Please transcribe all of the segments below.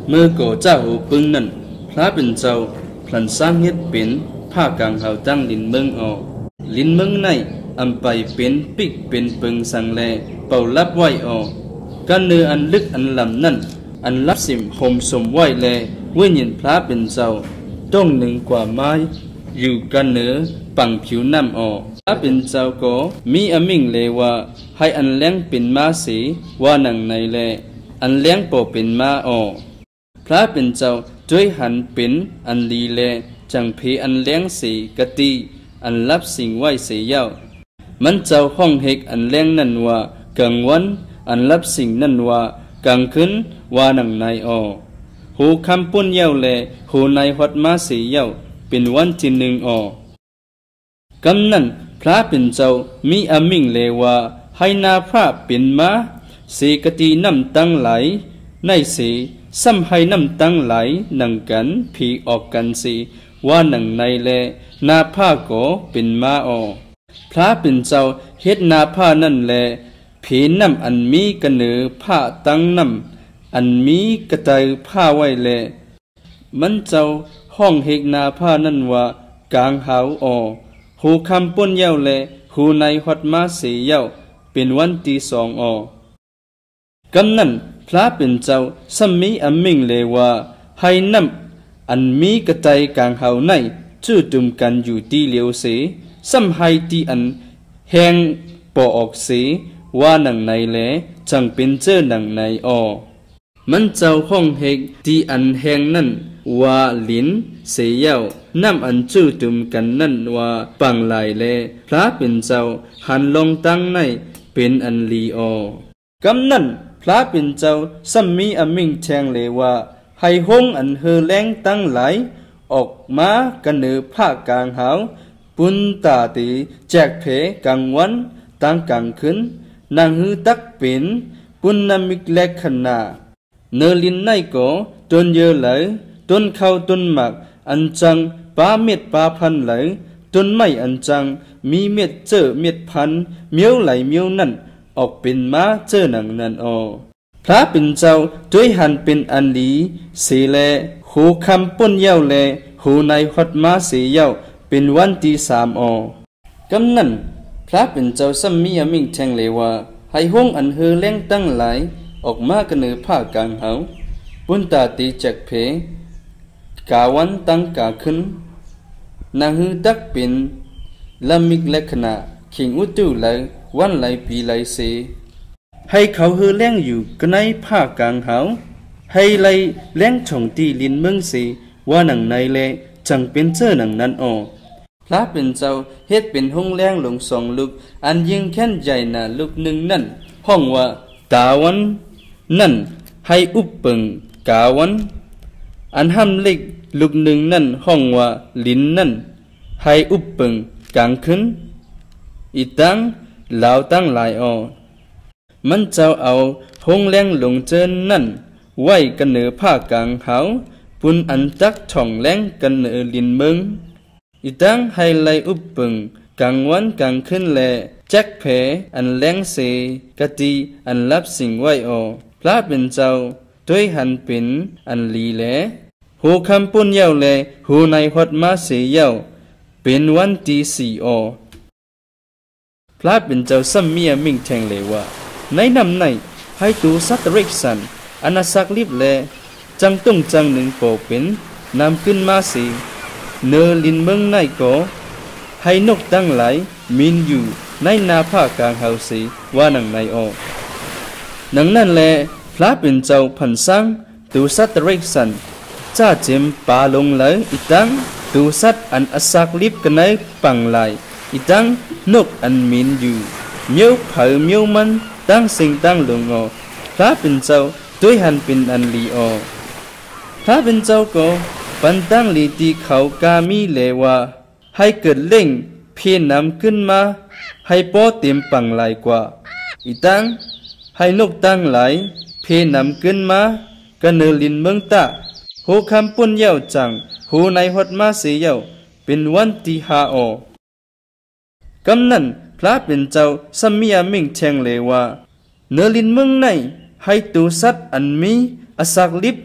เมื่อก่อเจ้าหูปึงนั่นพระเป็นเจ้าพลันสร้างเฮ็ดเป็นผ้ากางเขาตั้งลินเมืองออกลินเมืองในอำไปเป็นปิกเป็นปึงสังแลเป่ารับไว้ออกกันเนื้ออันลึกอันลำนั่นอันรับสิมห่มสมไว้แลเว้ยยินพระเป็นเจ้าต้องหนึ่งกว่าไม้อยู่กันเนื้อปังผิวน้ำออกพระเป็นเจ้าก็มีอมิ่งเลว่าให้อันเลี้ยงเป็นม้าสีว่าหนังในแลอันเลี้ยงโปเป็นม้าออกพระเป็นเจ้าด้วยหันเป็นอันลีแลจังเพอันเลี้ยงสีกะตีอันรับสิ่งไว้เสียเย้ามันเจ้าห้องเฮกอันเลี้ยงนั่นว่ากลางวันอันรับสิ่งนั่นว่ากลางคืนว่าหนังในออกหูคำปุ่นเย้าแลหูในหัดมาเสียเย้าเป็นวันที่หนึ่งออกกำนั้นพระเป็นเจ้ามีอมิ่งเลว่าให้นาพระเป็นม้าสีกะตีน้ำตั้งไหลในสีซ้ำให้น้ำตั้งไหลหนังกันผีออกกันสีว่าหนังในแลนาผ้าก็เป็นม้าออกพระเป็นเจ้าเฮ็ดนาผ้านั่นแลผีน้ำอันมีกระเนือผ้าตั้งน้ำอันมีกระไตผ้าไว้แลมันเจ้าห้องเฮกนาผ้านั่นว่ากลางหาวออกหูคำป้นเย้าแลหูในหัดมาเสียเย้าเป็นวันที่สองออกกำนั้นพระเป็นเจ้าสัมมีอมิ่งเลว่าให้น้ำอันมีกระไตกลางหาวในจื้อตุมกันอยู่ที่เหลียวเสียสัมให้ที่อันแหงปอออกเสียว่าหนังในแลจังเป็นเจ้าหนังในออมันเจ้าห้องเฮกที่อันแหงนั่นว่าลิ้นเสียเย้าน้ำอันจื้อตุมกันนั่นว่าปังไหลแลพระเป็นเจ้าหันลงตั้งในเป็นอันลีออกำนั้นพระเป็นเจ้าสัมมีอมิ่งแทงเลยว่าให้หงอันเฮอแรงตั้งไหลออกมากันเนือผ้ากลางหาวปุนตาตีแจกเพกลางวันตั้งกลางคืนนางฮือตักเป็นปุนนามิกเล็กขนาเนลินในก็ต้นเยอะไหลต้นข้าวต้นหมักอันจังปาเม็ดปาพันไหลต้นไม้อันจังมีเม็ดเจอเม็ดพันเมียวไหลเมียวนั่นออกเป็นม้าเจอหนังนั่นออพระเป็นเจ้าด้วยหันเป็นอันลีเสแลหูคำป้นเย้าแลหูในหัดม้าเสียเย้าเป็นวันที่สามออกำนั้นพระเป็นเจ้าสัมมีอมิ่งแทงเลยว่าให้ห้องอันเฮอแรงตั้งหลายออกมากันเนือผ้ากลางหาวปุนตาตีจักเพกาวันตั้งกาขึ้นนางฮือตักเป็นลามิกลักษณะขิงอุตุไหลวันไหลปีไหลเสให้เขาเฮอแรงอยู่กันในผ้ากลางหาวให้ไหลแรงช่องตีลินเมืองเสว่าหนังในแลจังเป็นเจ้าหนังนั้นออกพระเป็นเจ้าเฮ็ดเป็นห้องแรงลงสองลูกอันยิงแค่นใหญ่หนาลูกหนึ่งนั่นห้องว่าตาวันนั่นให้อุปปึงกาวันอันห้ำเล็กลูกหนึ่งนั่นห้องว่าลิ้นนั่นให้อุปปึงกลางคืนอีตั้งเหล่าตั้งหลายออมันเจ้าเอาห้องแรงลงเจินนั่นไว้กันเนือผ้ากลางหาวปุนอันตักช่องแรงกันเนือลินเมืองอีตั้งให้ไลอุปปึงกลางวันกลางคืนแลแจ็คเพอันแรงเสกะตีอันรับสิ่งไว้ออพระเป็นเจ้าด้วยหันเป็นอันลีแลหูคำปุ่นเย้าแลหูในหัดมาเสียเย้าเป็นวันที่สี่ออพระเป็นเจ้าสัมมีอมิ่งแทงเลยว่าในนำในให้ตูสัตริกสันอนาสักลิบแลจังตุ้งจังหนึ่งโปเป็นนำขึ้นมาสีเนลินเมืองในก็ให้นกตั้งหลายมินอยู่ในนาผ้ากลางเฮาสีว่าหนังในออกหนังนั่นแลพระเป็นเจ้าพันสังตูสัตริกสันจ้าเจมปาลงไหลอีตังตูสัตอันอสักลิบกันในปังไหลอีตังนกอันมินอยู่เมียวเผาเมียวมันตั้งสิ่งตั้งลงอพระเป็นเจ้าด้วยหันเป็นอันลีอพระเป็นเจ้าก็ปันตั้งลีตีเขากามีเลว่าให้เกิดเล่งเพียนนำขึ้นมาให้ป้อเต็มปังไหลกว่าอีตังให้นกตั้งไหลเพนำขึ้นมากันเนลินเมืองตาหูคำปุ่นเย้าจังหูในหัดมาเสียเย้าเป็นวันที่ห้าออกกำนั้นพระเป็นเจ้าสัมมีอมิ่งแทงเลยว่าเนลินเมืองในให้ตูสัตอันมีอสักลิบ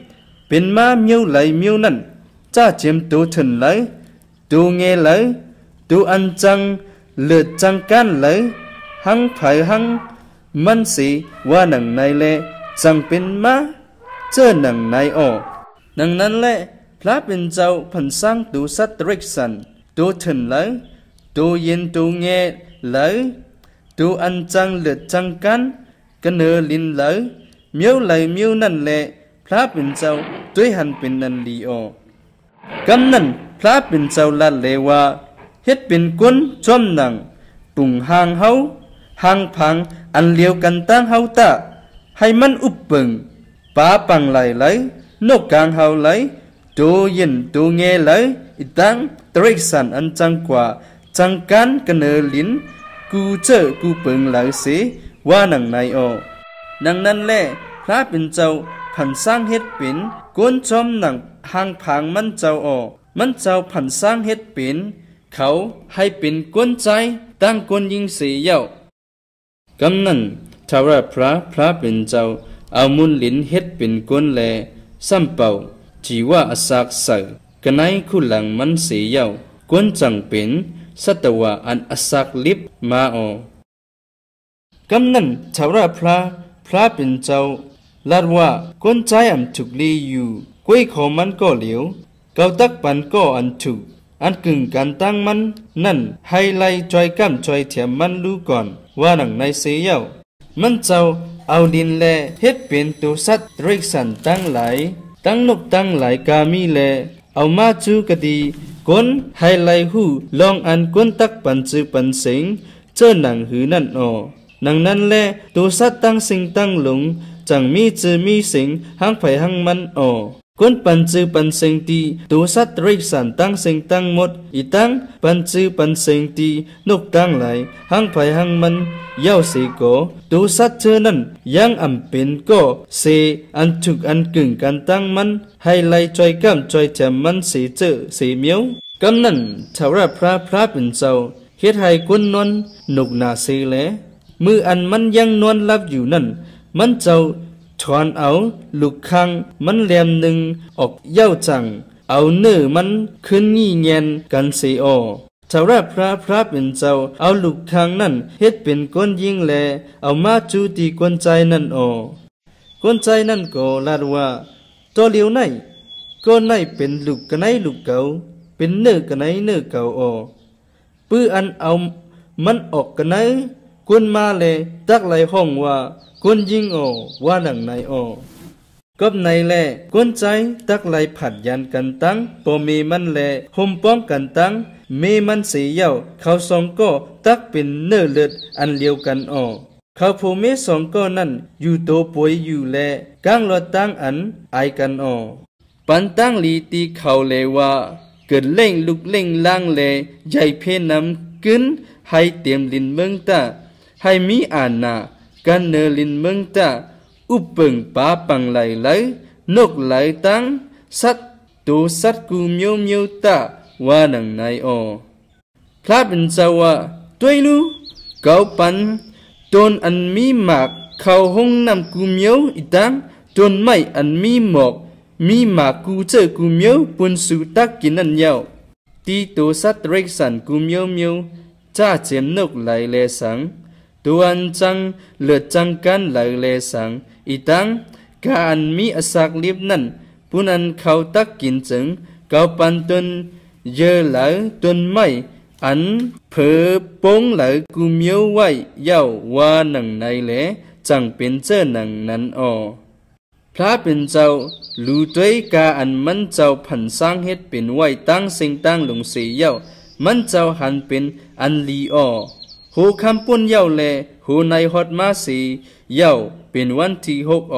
เป็นมาเมียวไหลเมียวนั่นจ้าเจียมตัวถึนไหลตัวเงไหลตัวอันจังเลือดจังกันไหลหังไผ่หังมันสีว่าหนังในแลจังเป็นมาเจอหนังในออดังนั้นแหละพระเป็นเจ้าพันสร้างตัวสัตว์ริกสันตัวถึนไหลตัวเย็นตัวเงไหลตัวอันจังเลือดจังกันกันเนอลินไหลเมียวไหลเมียวนั่นแหละพระเป็นเจ้าด้วยหันเป็นนันลีออกำนั้นพระเป็นเจ้าละเลว่าเฮ็ดเป็นกุนจอมหนังปุ่งหางเฮาหางพังอันเลียวกันตั้งเฮาตะให้มันอุบเปิงป้าปังไหลนกกลางเฮาไหลตัวเย็นตัวเงไหลอีตังตริกสันอันจังกว่าจังกันกันเนอลินกูเจอกูเปิงไหลเสว่าหนังในอดังนั้นแหละพระเป็นเจ้าผันสร้างเฮ็ดเป็นก้นจอมหนังหางผางมันเจ้ามันเจ้าผันสร้างเฮ็ดเป็นเขาให้เป็นก้นใจตั้งก้นยิงเสียเย้ากำนั้นทว่าพระเป็นเจ้าเอามุนลินเฮ็ดเป็นก้นแลซ้ำเป่าจีว่าอสากใส่กันไหนคู่หลังมันเสียเย้าก้นจังเป็นสัตวะอันอสากลิบมาออกำนั้นทว่าพระเป็นเจ้าลาดว่าก้นใจอันถูกลีอยู่กุ้ยของมันก็เหลียวเกาตักปันก็อันถูกอันกึ่งการตั้งมันนั่นให้ไล่จอยก้ำจอยเถียมมันรู้ก่อนว่าหนังในเสียวมันเจ้าเอาดินแลเฮ็ดเป็นตัวสัตว์ริกสันตั้งหลายตั้งนกตั้งหลายกามีแลเอามาจูกะดีก้นให้ไล่หูลองอันก้นตักปันจือปันเสิงเจอหนังหือนั่นหนังนั้นแลตัวสัตว์ตั้งสิงตั้งหลงจังมีจือมีสิงหังไผ่หังมันก้นปันจือปันเซงตีตัวสัตว์ริกสันตั้งเซงตั้งหมดอีตั้งปันจือปันเซงตีนกตั้งไหลหังไผ่หังมันเย้าเสกตัวสัตว์เธอนั้นยังอำเป็นก็เสอันถูกอันกึ่งกันตั้งมันให้ไล่จอยก้ำจอยแจมมันเสเจอเสเมียวกำนั้นชาวราพระเป็นเจ้าเฮ็ดให้ก้นนอนนกนาเสแลมืออันมันยังนอนหลับอยู่นั่นมันเจ้าถอนเอาลูกคังมันแหลมหนึ่งออกเย้าจังเอาเนื้อมันขึ้นงี้เงียนกันเสียชาวราพระเป็นเจ้าเอาลูกคังนั่นเฮ็ดเป็นก้นยิงแลเอามาจูตีก้นใจนั่นก้นใจนั่นก็ลาดว่าตัวเลียวไหนก้นไหนเป็นลูกกันไหนลูกเก่าเป็นเนื้อกันไหนเนื้อเก่าปื้ออันเอามันออกกันไหนก้นมาแลตักไหลห้องว่าก้นยิงว่าหนังในกบในแลก้นใจตักไหลผัดยันกันตั้งปอมีมันแลห่มป้องกันตั้งเมมันเสียเย้าเขาสองก็ตักเป็นเนื้อเลือดอันเลียวกันเขาผู้เมสองก็นั่นอยู่โตป่วยอยู่แลกางรถตั้งอันไอกันปันตั้งลีตีเขาเลว่าเกิดเล่งลุกเล่งล่างเลใหญ่เพนำกึนให้เตรียมลินเมืองตาให้มีอานากันเนลินเมืองตาอุปเปิงป้าปังไหลนกไหลตั้งสัตตัวสัตกูเมียวตาว่าหนังในพระเป็นเจ้าว่าตัวนูเกาปันตนอันมีหมากเข้าห้องน้ำกูเมียวอีตังตนไม่อันมีหมอกมีหมากกูเจอกูเมียวปุนสุตักกินอันเยาตีตัวสัตเร็กสันกูเมียวจ้าเจียมนกไหลเลสังตัวอันจังเลือดจังกันไหลเลสังอีตังการมีอสักลิบนั่นปุนันเขาตักกินจึงเกาปันตนเยอะไหลตนไม่อันเผอปงไหลกูเมียวไว้เย้าว่าหนังในแลจังเป็นเจ้าหนังนั้นพระเป็นเจ้ารู้ด้วยกาอันมันเจ้าผันสร้างเฮ็ดเป็นไว้ตั้งสิ่งตั้งลงเสียเย้ามันเจ้าหันเป็นอันลีหูคำปุ่นเย้าแลหูในฮอดมาสีเย้าเป็นวันที่6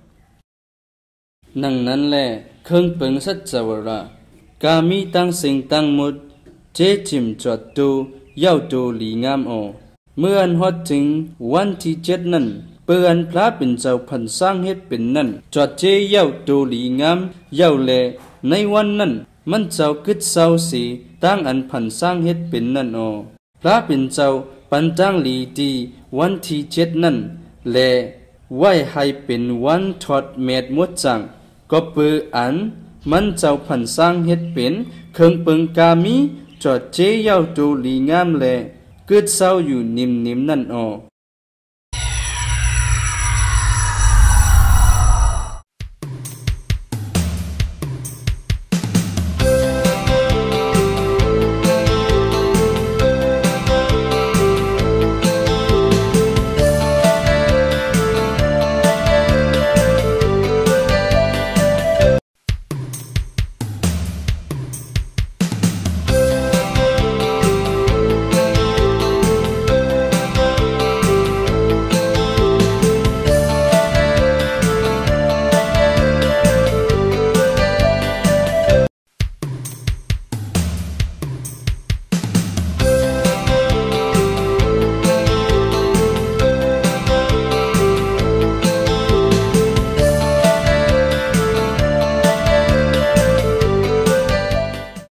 นังนั้นแลเครื่องเปิงสัจจวระกามีตั้งสิ่งตั้งหมดเจจิมจอดตูเย้าตูลีงามเมื่ออันฮอดถึงวันที่7นั้นเปื่อนพระเป็นเจ้าพันสร้างเฮ็ดเป็นนั่นจอดเจเย้าตูลีงามเย้าแลในวันนั้นมันเจ้ากึดเศร้าสีตั้งอันพันสร้างเฮ็ดเป็นนั่นพระเป็นเจ้าปันตั้งลีตีวันที่7นั้นแลไว้ให้เป็นวันทอดเม็ดมดจังก็ปืออันมันเจ้าพันสร้างเฮ็ดเป็นเครื่องเปิงกามีจอดเจเย้าตูลีงามแลกึดเศร้าอยู่นิ่มๆนั่นออ